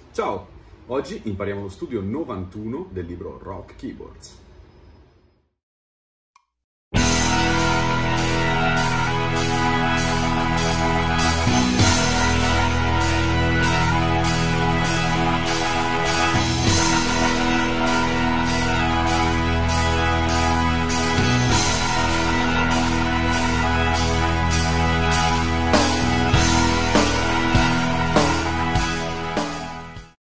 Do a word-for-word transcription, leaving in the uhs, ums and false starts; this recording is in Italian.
Ciao! Oggi impariamo lo studio novantuno del libro Rock Keyboards.